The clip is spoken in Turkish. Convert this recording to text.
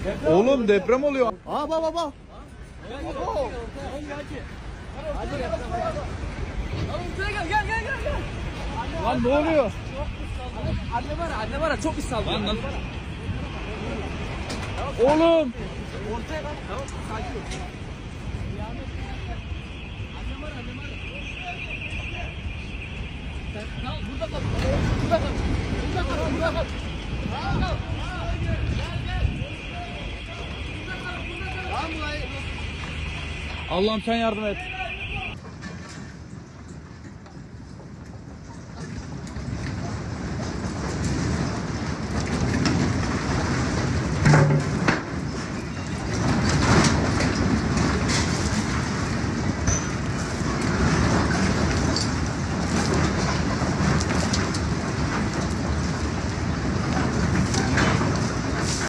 Oğlum deprem oluyor. Aa baba. Lan ne oluyor? Anne var ya çok pis saldı. Lan. Oğlum. Ortaya bak. Tamam sakin ol. Burada kal. Allah'ım sen yardım et.